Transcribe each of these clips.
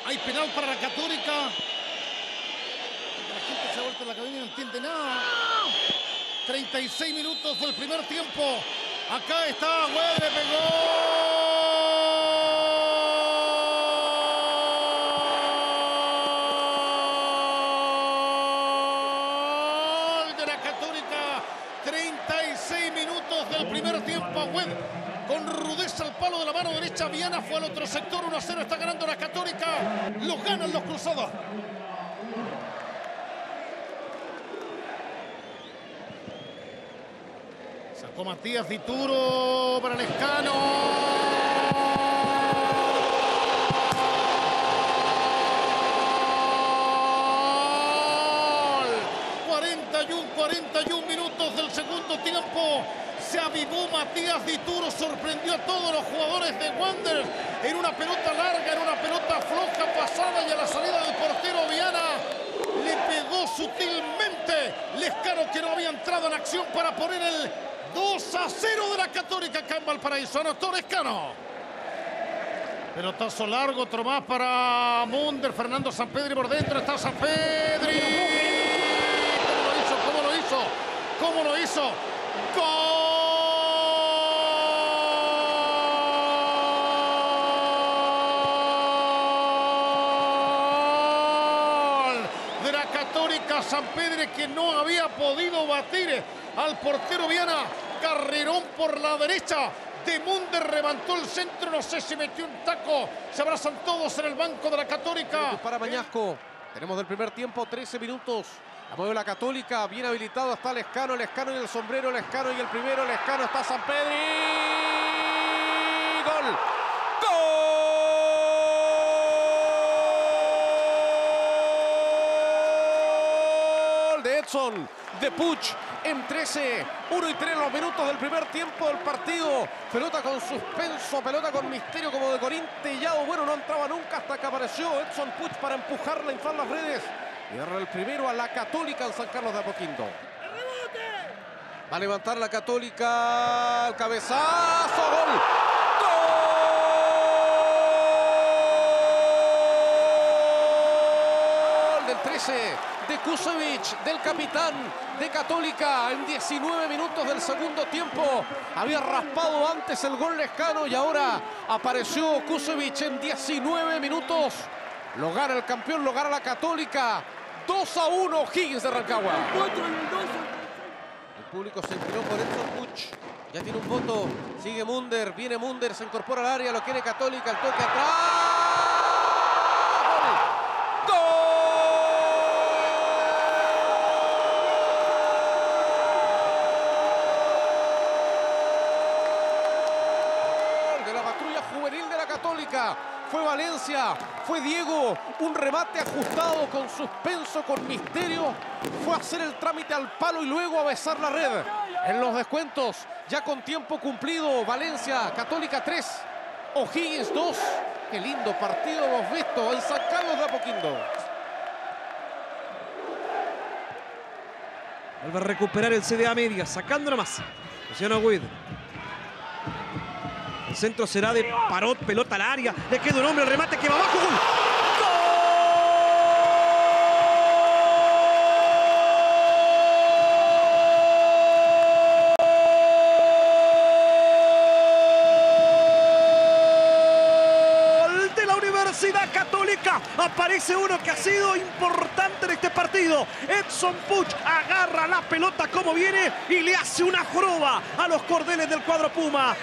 Hay penal para la Católica. La gente se ha vuelto en la cabina y no entiende nada. 36 minutos del primer tiempo. Acá está, Güell, le pegó. De la Católica. 36 minutos del primer tiempo. Güell con rudeza al palo de la mano derecha. Viana fue al otro sector. 1-0 está ganando la Católica. Los ganan los cruzados. Sacó Matías Dituro para Lescano. 41 minutos del segundo tiempo. Se avivó Matías Dituro, sorprendió a todos los jugadores de Wanderers en una pelota larga, en una pelota floja pasada y a la salida del portero Viana le pegó sutilmente Lescano, que no había entrado en acción, para poner el 2-0 de la Católica acá en Valparaíso. Anotó Lescano. Pelotazo largo, otro más para Munder. Fernando Sampedri por dentro. Está Sampedri. ¿Cómo lo hizo? ¡Gol! De la Católica, Sampedri, que no había podido batir al portero Viana. Carrerón por la derecha de Munder, levantó el centro, no sé si metió un taco. Se abrazan todos en el banco de la Católica. Para Mañasco, tenemos del primer tiempo 13 minutos. La mueve la Católica, bien habilitado está Lescano, Lescano y el sombrero, Lescano y el primero, Lescano está Sampedri. ¡Gol! ¡Gol! De Edson, de Puig en 13, 1-3 en los minutos del primer tiempo del partido. Pelota con suspenso, pelota con misterio como de Corín Tellado. Bueno, no entraba nunca hasta que apareció Edson Puig para empujarla, inflar las redes. Y darle el primero a la Católica en San Carlos de Apoquindo. Va a levantar la Católica. El cabezazo. ¡Gol! ¡Gol! Del 13 de Kusevich, del capitán de Católica, en 19 minutos del segundo tiempo. Había raspado antes el gol Lescano y ahora apareció Kusevich en 19 minutos. Lo gana el campeón, lo gana la Católica. 2-1, Higgins de Rancagua. El público se inclinó por Edson Puig. Ya tiene un voto. Sigue Munder. Viene Munder. Se incorpora al área. Lo quiere Católica. El toque atrás. ¡Gol! ¡Gol! De la patrulla juvenil de la Católica. Fue Valencia, fue Diego, un remate ajustado con suspenso, con misterio. Fue a hacer el trámite al palo y luego a besar la red. En los descuentos, ya con tiempo cumplido, Valencia, Católica 3, O'Higgins 2. Qué lindo partido hemos visto en San Carlos de Apoquindo. Vuelve a recuperar el CDA media, sacando nomás. Luciano Güell. El centro será de Parot, pelota al área. Le queda un hombre, el remate que va abajo. ¡Gol! ¡Gol de la Universidad Católica! Aparece uno que ha sido importante en este partido. Edson Puig agarra la pelota como viene y le hace una joroba a los cordeles del cuadro Puma.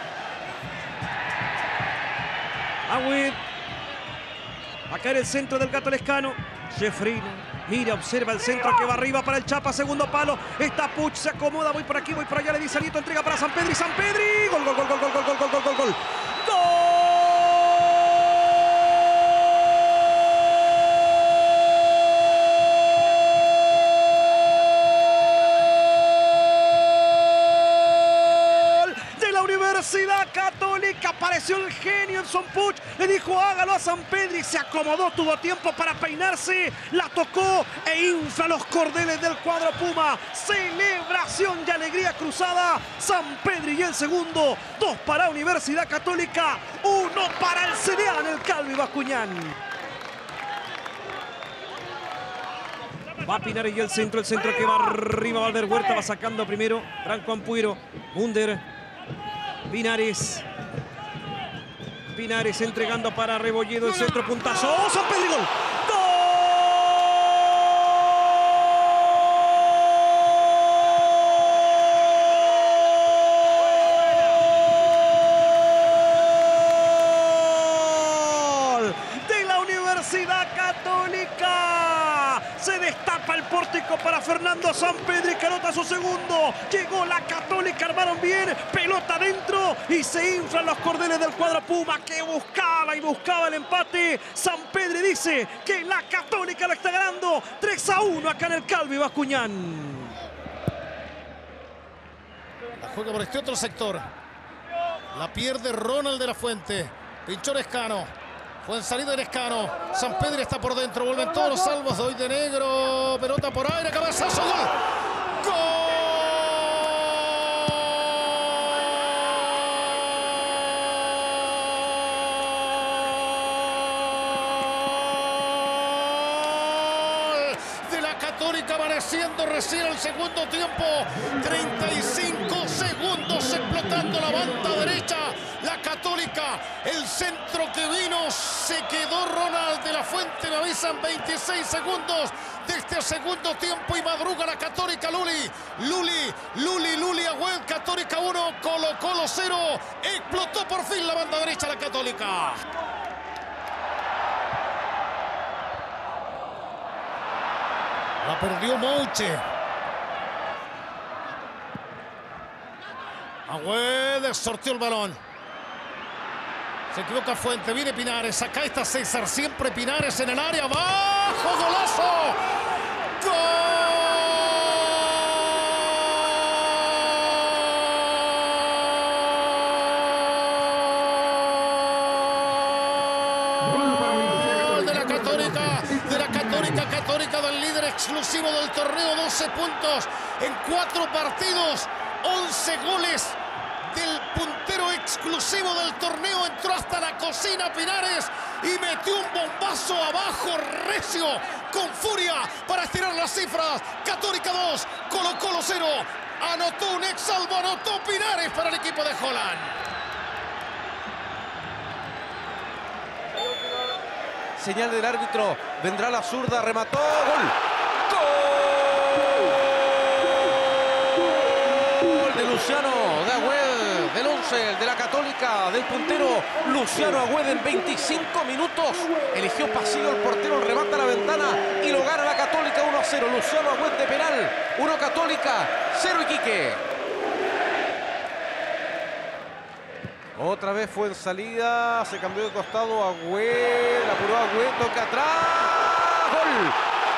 Agüed. Acá en el centro del Gato Lescano. Jeffrey mira, observa el centro que va arriba para el Chapa. Segundo palo. Está Puig, se acomoda. Voy por aquí, voy por allá. Le dice Nieto, entrega para Sampedri. Sampedri. Gol, gol, gol, gol, gol, gol, gol, gol, gol, gol, gol. Universidad Católica, apareció el genio Edson Puig, le dijo hágalo a Sampedri, se acomodó, tuvo tiempo para peinarse, la tocó e infla los cordeles del cuadro Puma. Celebración y alegría cruzada. Sampedri y el segundo, 2 para Universidad Católica, 1 para el CDA en el Calvi Bascuñán. Va Pinares y el centro que va arriba. Valver Huerta va sacando primero. Franco Ampuero. Munder. Pinares. Pinares entregando para Rebolledo. El centro, puntazo. ¡Oh, San Pedro! ¡Gol! Universidad Católica. Se destapa el pórtico para Fernando Sampedri, que anota su segundo. Llegó la Católica, armaron bien, pelota adentro y se inflan los cordeles del cuadro Puma, que buscaba y buscaba el empate. Sampedri dice que la Católica la está ganando 3-1 acá en el Calvi Bascuñán. La juega por este otro sector. La pierde Ronald de la Fuente. Pinchó Escano. Fue en salida de Escano. Sampedri está por dentro. Vuelven todos los salvos. Hoy de negro. Pelota por aire. Cabezazo. Gol. Gol de la Católica, amaneciendo recién el segundo tiempo. 35 segundos explotando la banda derecha. La Católica, el centro que vino, se quedó Ronald de la Fuente. Me avisan 26 segundos de este segundo tiempo y madruga la Católica. Luli Agüed, Católica 1, Colo-Colo 0. Explotó por fin la banda derecha la Católica. La perdió Mouche. Agüed sorteó el balón. Se equivoca Fuente, viene Pinares, acá está César, siempre Pinares en el área, abajo, golazo. Gol de la Católica del líder exclusivo del torneo, 12 puntos en 4 partidos, 11 goles. Del puntero exclusivo del torneo, entró hasta la cocina Pinares y metió un bombazo abajo recio con furia para estirar las cifras. Católica 2, Colo-Colo 0. Anotó un exsalvo, anotó Pinares para el equipo de Holland. Señal del árbitro, vendrá la zurda, remató, gol. Gol de Luciano de Agüed, del 11, de la Católica, del puntero Luciano Agüed en 25 minutos. Eligió pasillo el portero, remata la ventana y lo gana la Católica 1-0. Luciano Agüed de penal, 1 Católica, 0 Iquique. Otra vez fue en salida, se cambió de costado Agüed, apuró Agüed, toca atrás, gol.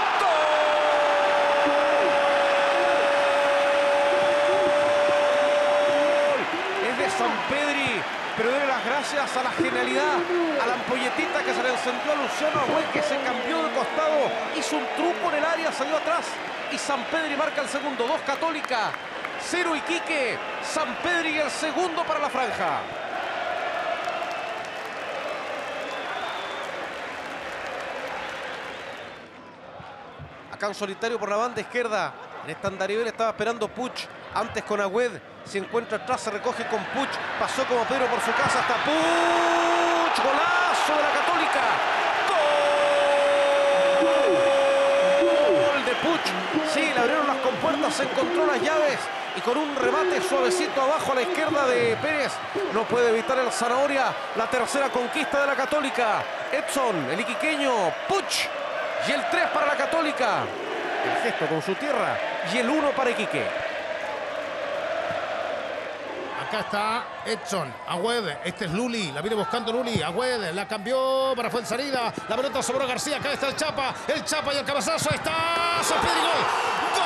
Sampedri, pero debe las gracias a la genialidad, a la ampolletita que se le encendió a Luciano Agüed, que se cambió de costado, hizo un truco en el área, salió atrás y Sampedri marca el segundo. 2 Católica, 0 Iquique. Sampedri el segundo para la franja. Acá un solitario por la banda izquierda. En esta andarivel estaba esperando Puch. Antes con Agüed. Se encuentra atrás, se recoge con Puch. Pasó como Pedro por su casa hasta Puch. Golazo de la Católica. Gol de Puch. Sí, le abrieron las compuertas, se encontró las llaves. Y con un remate suavecito abajo a la izquierda de Pérez. No puede evitar el Zanahoria. La tercera conquista de la Católica. Edson, el iquiqueño. Puch. Y el 3 para la Católica. El gesto con su tierra. Y el 1 para Iquique. Acá está Edson, Agüed, este es Luli, la viene buscando Luli, Agüed, la cambió para Fuenzalida, la pelota sobró García, acá está el Chapa y el cabezazo, está Sampedri, gol.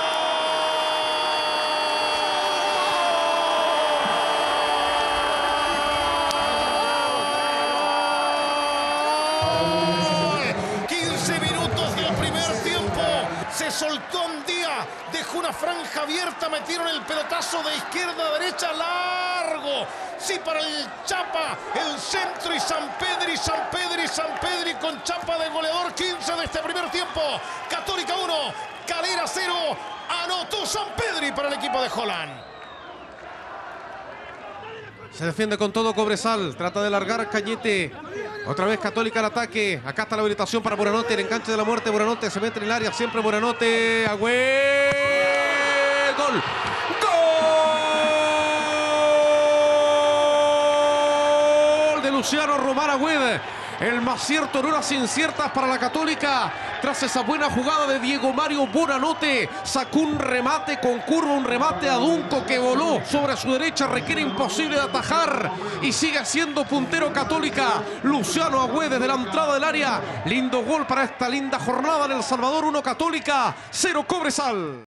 ¡Gol! 15 minutos del primer tiempo, se soltó un día, dejó una franja abierta, metieron el pelotazo de izquierda a derecha, largo, sí para el Chapa, el centro y San Pedri con Chapa de goleador. 15 de este primer tiempo. Católica 1, Calera 0. Anotó San Pedri para el equipo de Holland. Se defiende con todo Cobresal. Trata de largar Cañete. Otra vez Católica al ataque. Acá está la habilitación para Buranote. El enganche de la muerte. Buranote se mete en el área. Siempre Buranote. Agüed. Gol. Gol de Luciano Román Agüed. El más cierto en horas inciertas para la Católica. Tras esa buena jugada de Diego Mario Buranote, sacó un remate con curva, un remate a Dunco que voló sobre su derecha, requiere imposible de atajar y sigue siendo puntero Católica. Luciano Agüed desde la entrada del área. Lindo gol para esta linda jornada en El Salvador. 1 Católica, 0 Cobresal.